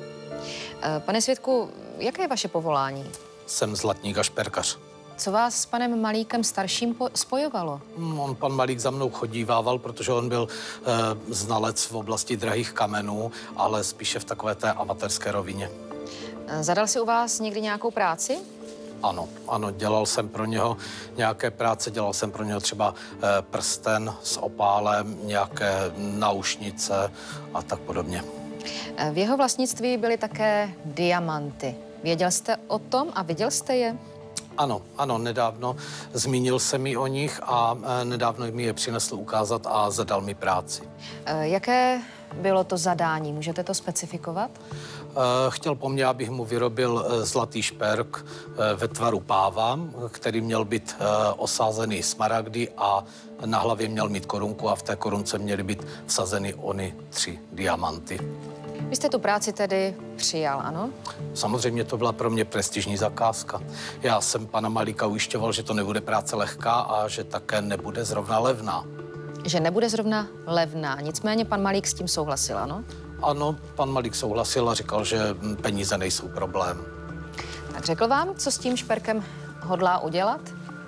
E, pane svědku, jaké je vaše povolání? Jsem zlatník a šperkař. Co vás s panem Malíkem starším po- spojovalo? On, pan Malík, za mnou chodívával, protože on byl e, znalec v oblasti drahých kamenů, ale spíše v takové té amatérské rovině. E, zadal si u vás někdy nějakou práci? Ano, ano, dělal jsem pro něho nějaké práce, dělal jsem pro něho třeba e, prsten s opálem, nějaké náušnice a tak podobně. E, v jeho vlastnictví byly také diamanty. Věděl jste o tom a viděl jste je? Ano, ano, nedávno zmínil se mi o nich a e, nedávno mi je přinesl ukázat a zadal mi práci. E, jaké bylo to zadání? Můžete to specifikovat? E, chtěl po mně, abych mu vyrobil e, zlatý šperk e, ve tvaru páva, který měl být e, osázený smaragdy a na hlavě měl mít korunku a v té korunce měly být vsazeny ony tři diamanty. Vy jste tu práci tedy přijal, ano? Samozřejmě to byla pro mě prestižní zakázka. Já jsem pana Malíka ujišťoval, že to nebude práce lehká a že také nebude zrovna levná. Že nebude zrovna levná, nicméně pan Malík s tím souhlasil, ano? Ano, pan Malík souhlasil a říkal, že peníze nejsou problém. Tak řekl vám, co s tím šperkem hodlá udělat?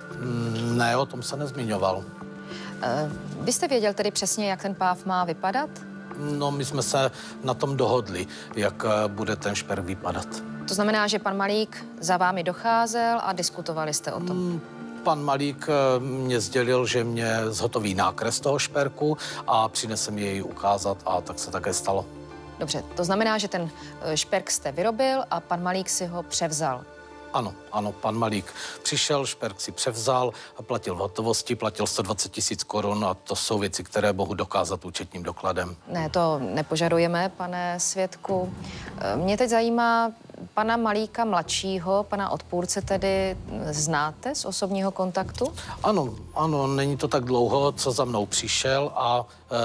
Ne, o tom se nezmiňoval. E, vy jste věděl tedy přesně, jak ten páv má vypadat? No, my jsme se na tom dohodli, jak bude ten šperk vypadat. To znamená, že pan Malík za vámi docházel a diskutovali jste o tom? Mm, pan Malík mě sdělil, že mě zhotoví nákres toho šperku a přinese mi jej ukázat a tak se také stalo. Dobře, to znamená, že ten šperk jste vyrobil a pan Malík si ho převzal. Ano, ano, pan Malík přišel, šperk si převzal a platil v hotovosti, platil sto dvacet tisíc korun a to jsou věci, které mohu dokázat účetním dokladem. Ne, to nepožadujeme, pane svědku. Mě teď zajímá pana Malíka mladšího, pana odpůrce tedy znáte z osobního kontaktu? Ano, ano, není to tak dlouho, co za mnou přišel a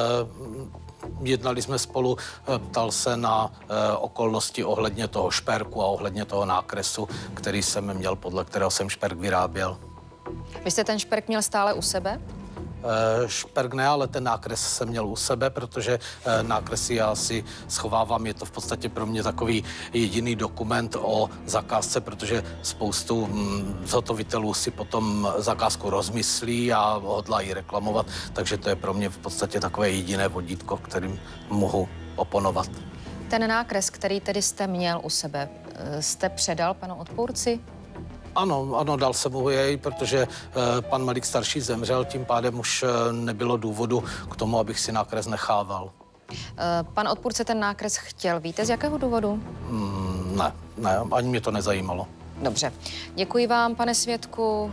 e, jednali jsme spolu, ptal se na e, okolnosti ohledně toho šperku a ohledně toho nákresu, který jsem měl, podle kterého jsem šperk vyráběl. Vy jste ten šperk měl stále u sebe? E, šperk ne, ale ten nákres jsem měl u sebe, protože e, nákresy já si schovávám. Je to v podstatě pro mě takový jediný dokument o zakázce, protože spoustu mm, zhotovitelů si potom zakázku rozmyslí a hodlají reklamovat, takže to je pro mě v podstatě takové jediné vodítko, kterým mohu oponovat. Ten nákres, který tedy jste měl u sebe, jste předal panu odpůrci? Ano, ano, dal jsem mu jej, protože e, pan Malík starší zemřel, tím pádem už e, nebylo důvodu k tomu, abych si nákres nechával. E, pan odpůrce ten nákres chtěl, víte z jakého důvodu? Mm, ne, ne, ani mě to nezajímalo. Dobře, děkuji vám, pane svědku.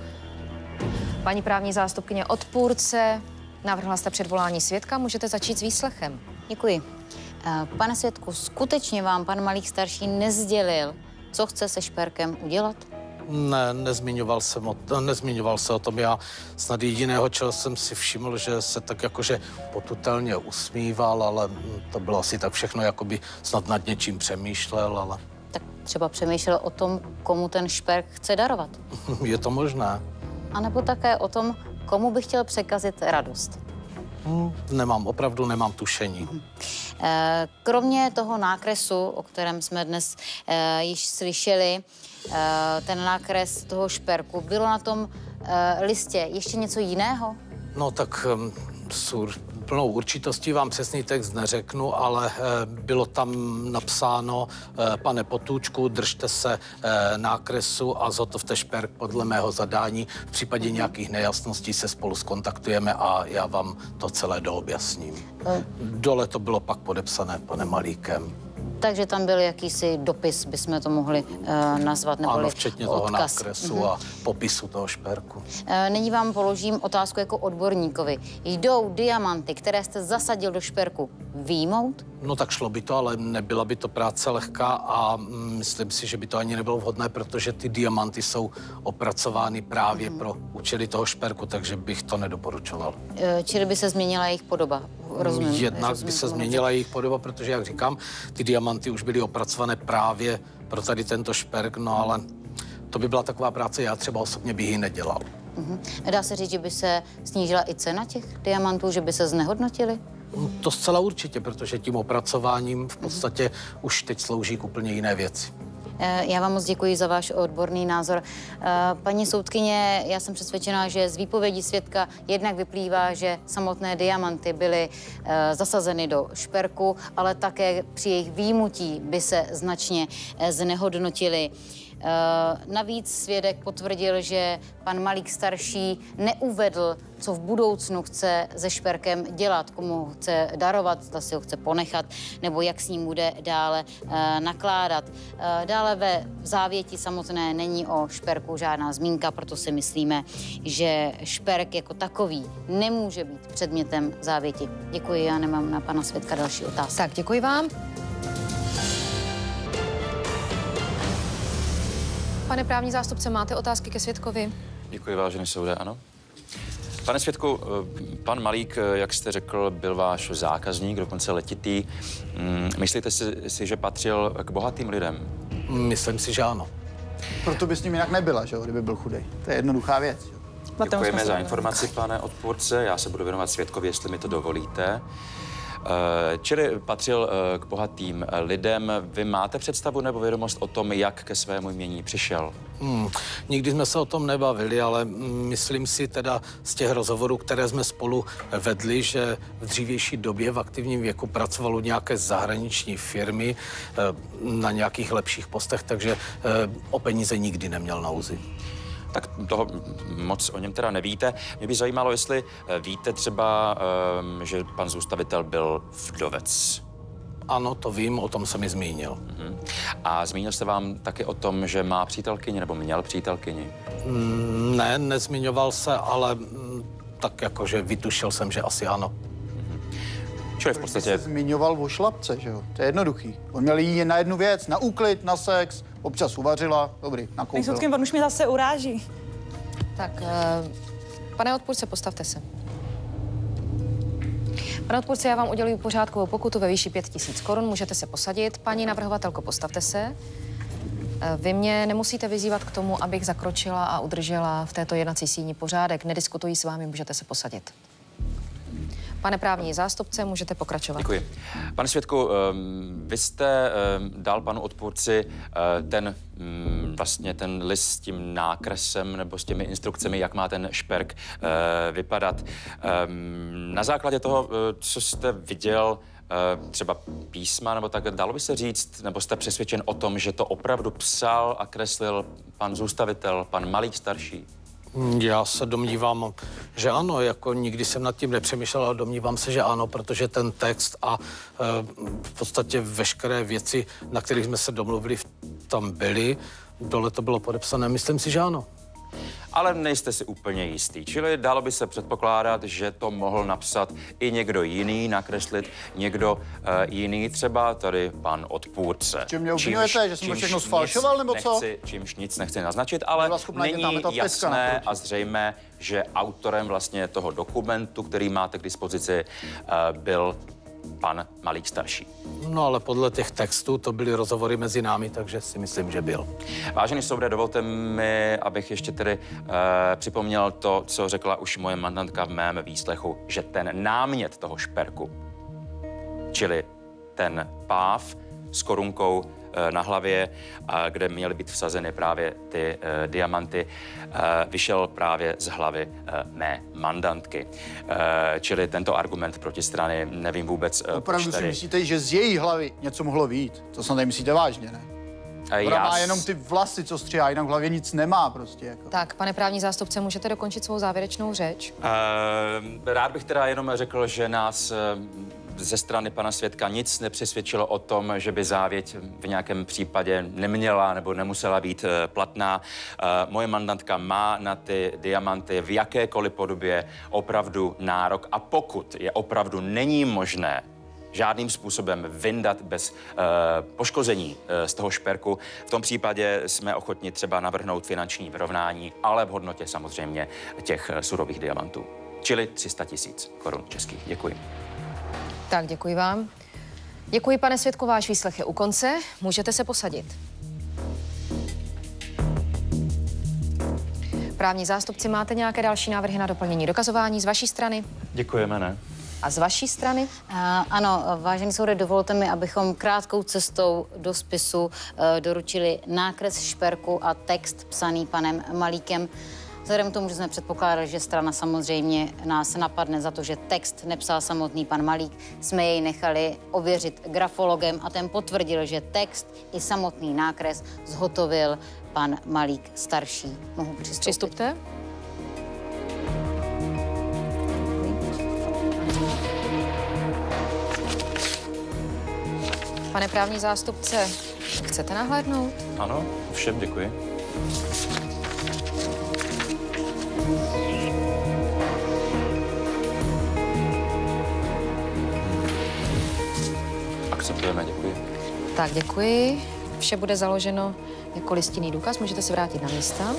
Paní právní zástupkyně odpůrce, navrhla jste předvolání svědka, můžete začít s výslechem. Děkuji. Pane svědku, skutečně vám pan Malík starší nezdělil, co chce se šperkem udělat? Ne, nezmiňoval jsem o, nezmiňoval se o tom. Já snad jediného, čeho jsem si všiml, že se tak jakože potutelně usmíval, ale to bylo asi tak všechno, jako by snad nad něčím přemýšlel, ale... Tak třeba přemýšlel o tom, komu ten šperk chce darovat. Je to možné. A nebo také o tom, komu by chtěl překazit radost. Hmm, nemám, opravdu nemám tušení. Hmm. Kromě toho nákresu, o kterém jsme dnes e, již slyšeli, e, ten nákres toho šperku, bylo na tom e, listě ještě něco jiného? No tak um, s plnou určitostí vám přesný text neřeknu, ale e, bylo tam napsáno, e, pane Potůčku, držte se e, nákresu a zhotovte šperk podle mého zadání. V případě mm. nějakých nejasností se spolu skontaktujeme a já vám to celé doobjasním. Mm. Dole to bylo pak podepsané panem Malíkem. Takže tam byl jakýsi dopis, bychom to mohli uh, nazvat, neboli ano, včetně toho odkaz. nákresu mm-hmm. a popisu toho šperku. Uh, nyní vám položím otázku jako odborníkovi. Jdou diamanty, které jste zasadil do šperku, výjmout? No tak šlo by to, ale nebyla by to práce lehká a myslím si, že by to ani nebylo vhodné, protože ty diamanty jsou opracovány právě mm. pro účely toho šperku, takže bych to nedoporučoval. E, čili by se změnila jejich podoba? Rozumím. Jednak rozumím, by se změnila jejich podoba, protože, jak říkám, ty diamanty už byly opracované právě pro tady tento šperk, no ale to by byla taková práce, já třeba osobně bych ji nedělal. Mhm. Nedá se říct, že by se snížila i cena těch diamantů, že by se znehodnotily? To zcela určitě, protože tím opracováním v podstatě mm. už teď slouží k úplně jiné věci. Já vám moc děkuji za váš odborný názor. Paní soudkyně, já jsem přesvědčená, že z výpovědi svědka jednak vyplývá, že samotné diamanty byly zasazeny do šperku, ale také při jejich výjimutí by se značně znehodnotily. Navíc svědek potvrdil, že pan Malík starší neuvedl, co v budoucnu chce se šperkem dělat, komu ho chce darovat, zda si ho chce ponechat, nebo jak s ním bude dále nakládat. Dále ve závěti samotné není o šperku žádná zmínka, proto si myslíme, že šperk jako takový nemůže být předmětem závěti. Děkuji, já nemám na pana svědka další otázky. Tak, děkuji vám. Pane právní zástupce, máte otázky ke svědkovi? Děkuji, vážený soude, ano. Pane svědku, pan Malík, jak jste řekl, byl váš zákazník, dokonce letitý. Myslíte si, si že patřil k bohatým lidem? Myslím si, že ano. Proto by s ním jinak nebyla, že jo, kdyby byl chudej. To je jednoduchá věc. Jo? Děkujeme za informaci, pane odpůrce. Já se budu věnovat svědkovi, jestli mi to dovolíte. Čili patřil k bohatým lidem. Vy máte představu nebo vědomost o tom, jak ke svému jmění přišel? Hmm, nikdy jsme se o tom nebavili, ale myslím si teda z těch rozhovorů, které jsme spolu vedli, že v dřívější době v aktivním věku pracovalo nějaké zahraniční firmy na nějakých lepších postech, takže o peníze nikdy neměl nouzi. Tak toho moc o něm teda nevíte. Mě by zajímalo, jestli víte třeba, že pan zůstavitel byl vdovec. Ano, to vím, o tom jsem mi zmínil. Uh-huh. A zmínil jste vám taky o tom, že má přítelkyni, nebo měl přítelkyni? Mm, ne, nezmiňoval se, ale mm, tak jakože vytušil jsem, že asi ano. Uh-huh. Čili v podstatě... Jsi zmiňoval o šlapce, že jo? To je jednoduchý. On měl jí na jednu věc, na úklid, na sex, občas uvařila, dobrý, nakoupil. Soudkyně, on už mě zase uráží. Tak, uh, pane odpůrce, postavte se. Pane odpůrce, já vám uděluji pořádkovou pokutu ve výši pět tisíc korun, můžete se posadit. Paní navrhovatelko, postavte se. Vy mě nemusíte vyzývat k tomu, abych zakročila a udržela v této jednací síni pořádek. Nediskutuji s vámi, můžete se posadit. Pane právní zástupce, můžete pokračovat. Děkuji. Pane svědku, vy jste dal panu odpůrci ten vlastně ten list s tím nákresem nebo s těmi instrukcemi, jak má ten šperk vypadat. Na základě toho, co jste viděl, třeba písma nebo tak, dalo by se říct, nebo jste přesvědčen o tom, že to opravdu psal a kreslil pan zůstavitel, pan Malík starší? Já se domnívám, že ano, jako nikdy jsem nad tím nepřemýšlel, ale domnívám se, že ano, protože ten text a e, v podstatě veškeré věci, na kterých jsme se domluvili, tam byly. Dole to bylo podepsané, myslím si, že ano. Ale nejste si úplně jistý, čili dalo by se předpokládat, že to mohl napsat i někdo jiný, nakreslit někdo uh, jiný, třeba tady pan odpůrce. Čím mě obvinujete, že jsem to všechno sfalšoval, nebo co? Nechci, čímž nic nechci naznačit, ale není jasné a zřejmé, že autorem vlastně toho dokumentu, který máte k dispozici, uh, byl pan Malík starší. No ale podle těch textů to byly rozhovory mezi námi, takže si myslím, že byl. Vážený soude, dovolte mi, abych ještě tedy uh, připomněl to, co řekla už moje mandantka v mém výslechu, že ten námět toho šperku, čili ten páv s korunkou na hlavě, kde měly být vsazeny právě ty uh, diamanty, uh, vyšel právě z hlavy uh, mé mandantky. Uh, čili tento argument proti strany nevím vůbec... Uh, Opravdu si myslíte, že z její hlavy něco mohlo vyjít? To snad nemyslíte vážně, ne? Ona má jenom ty vlasy, co stříhá, jinak v hlavě nic nemá prostě. Jako. Tak, pane právní zástupce, můžete dokončit svou závěrečnou řeč? Uh, rád bych teda jenom řekl, že nás... Uh, ze strany pana svědka nic nepřesvědčilo o tom, že by závěť v nějakém případě neměla nebo nemusela být platná. Moje mandantka má na ty diamanty v jakékoliv podobě opravdu nárok a pokud je opravdu není možné žádným způsobem vyndat bez uh, poškození uh, z toho šperku, v tom případě jsme ochotni třeba navrhnout finanční vyrovnání, ale v hodnotě samozřejmě těch uh, surových diamantů. Čili tři sta tisíc korun českých. Děkuji. Tak, děkuji vám. Děkuji, pane svědku, váš výslech je u konce. Můžete se posadit. Právní zástupci, máte nějaké další návrhy na doplnění dokazování z vaší strany? Děkujeme, ne? A z vaší strany? Uh, ano, vážený soude, dovolte mi, abychom krátkou cestou do spisu uh, doručili nákres šperku a text psaný panem Malíkem. Vzhledem k tomu, že jsme předpokládali, že strana samozřejmě nás napadne za to, že text nepsal samotný pan Malík, jsme jej nechali ověřit grafologem a ten potvrdil, že text i samotný nákres zhotovil pan Malík starší. Mohu přistoupit? Přistupte. Pane právní zástupce, chcete nahlédnout? Ano, všem děkuji. Akceptujeme, děkuji. Tak, děkuji. Vše bude založeno jako listinný důkaz. Můžete se vrátit na místa.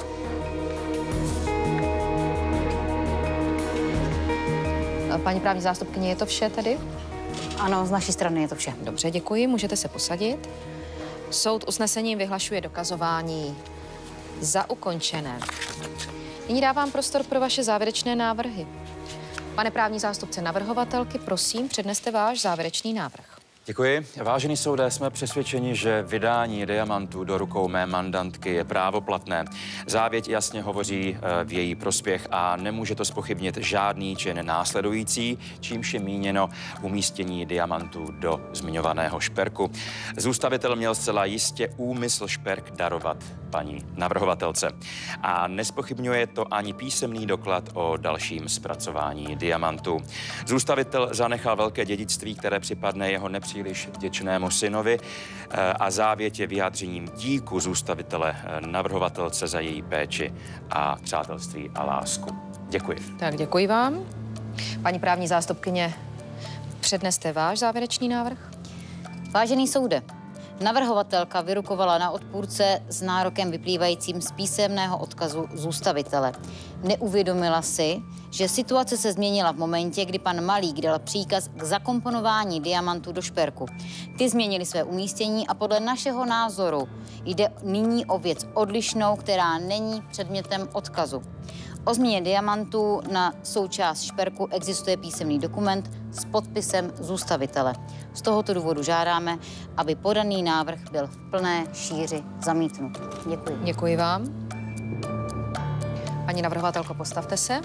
Paní právní zástupkyně, je to vše tedy? Ano, z naší strany je to vše. Dobře, děkuji. Můžete se posadit. Soud usnesením vyhlašuje dokazování za ukončené. Nyní dávám prostor pro vaše závěrečné návrhy. Pane právní zástupce navrhovatelky, prosím, předneste váš závěrečný návrh. Děkuji. Vážený soude, jsme přesvědčeni, že vydání diamantů do rukou mé mandantky je právoplatné. Závěť jasně hovoří v její prospěch a nemůže to zpochybnit žádný čin následující, čímž je míněno umístění diamantů do zmiňovaného šperku. Zůstavitel měl zcela jistě úmysl šperk darovat paní navrhovatelce. A nespochybňuje to ani písemný doklad o dalším zpracování diamantů. Zůstavitel zanechal velké dědictví, které připadne jeho nepříliš vděčnému synovi a závěť je vyjádřením díku zůstavitele navrhovatelce za její péči a přátelství a lásku. Děkuji. Tak, děkuji vám. Paní právní zástupkyně, předneste váš závěrečný návrh. Vážený soude, navrhovatelka vyrukovala na odpůrce s nárokem vyplývajícím z písemného odkazu zůstavitele. Neuvědomila si, že situace se změnila v momentě, kdy pan Malík dal příkaz k zakomponování diamantů do šperku. Ty změnily své umístění a podle našeho názoru jde nyní o věc odlišnou, která není předmětem odkazu. O změně diamantů na součást šperku existuje písemný dokument s podpisem zůstavitele. Z tohoto důvodu žádáme, aby podaný návrh byl v plné šíři zamítnut. Děkuji. Děkuji vám. Paní navrhovatelko, postavte se.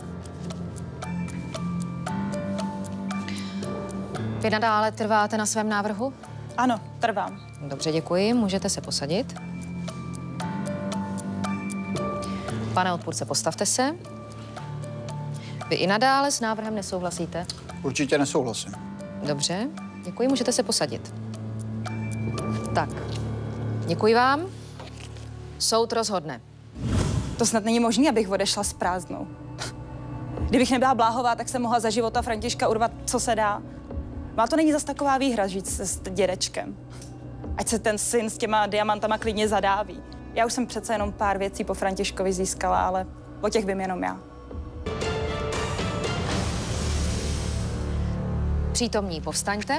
Vy nadále trváte na svém návrhu? Ano, trvám. Dobře, děkuji. Můžete se posadit. Pane odpůrce, postavte se. Vy i nadále s návrhem nesouhlasíte? Určitě nesouhlasím. Dobře, děkuji. Můžete se posadit. Tak, děkuji vám. Soud rozhodne. To snad není možné, abych odešla s prázdnou. Kdybych nebyla bláhová, tak jsem mohla za života Františka urvat, co se dá. Má to není zas taková výhra žít se s dědečkem. Ať se ten syn s těma diamantama klidně zadáví. Já už jsem přece jenom pár věcí po Františkovi získala, ale o těch vím jenom já. Přítomní, povstaňte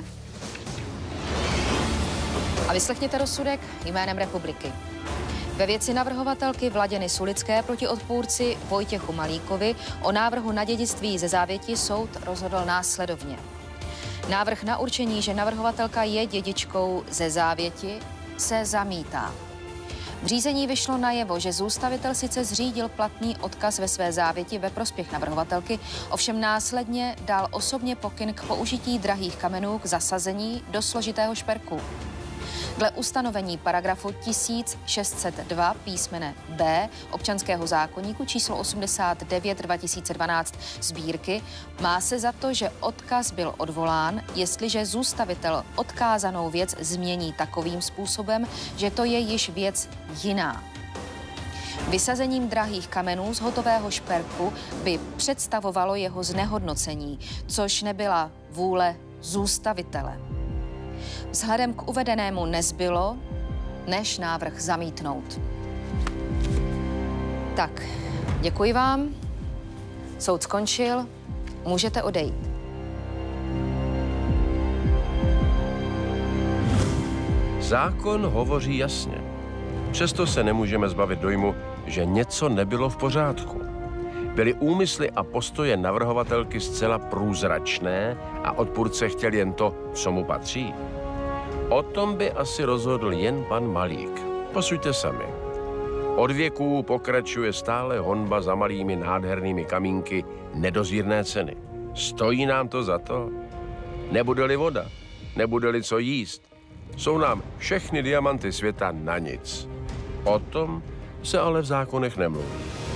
a vyslechněte rozsudek jménem republiky. Ve věci navrhovatelky Vladěny Sulické proti odpůrci Vojtěchu Malíkovi o návrhu na dědictví ze závěti soud rozhodl následovně. Návrh na určení, že navrhovatelka je dědičkou ze závěti, se zamítá. V řízení vyšlo najevo, že zůstavitel sice zřídil platný odkaz ve své závěti ve prospěch navrhovatelky, ovšem následně dal osobně pokyn k použití drahých kamenů k zasazení do složitého šperku. Dle ustanovení paragrafu tisíc šest set dva písmene B občanského zákoníku číslo osmdesát devět dva tisíce dvanáct sbírky má se za to, že odkaz byl odvolán, jestliže zůstavitel odkázanou věc změní takovým způsobem, že to je již věc jiná. Vysazením drahých kamenů z hotového šperku by představovalo jeho znehodnocení, což nebyla vůle zůstavitele. Vzhledem k uvedenému nezbylo, než návrh zamítnout. Tak, děkuji vám. Soud skončil. Můžete odejít. Zákon hovoří jasně. Přesto se nemůžeme zbavit dojmu, že něco nebylo v pořádku. Byly úmysly a postoje navrhovatelky zcela průzračné a odpůrce chtěl jen to, co mu patří? O tom by asi rozhodl jen pan Malík. Posuďte sami. Od věků pokračuje stále honba za malými nádhernými kamínky nedozírné ceny. Stojí nám to za to? Nebude-li voda, nebude-li co jíst, jsou nám všechny diamanty světa na nic. O tom se ale v zákonech nemluví.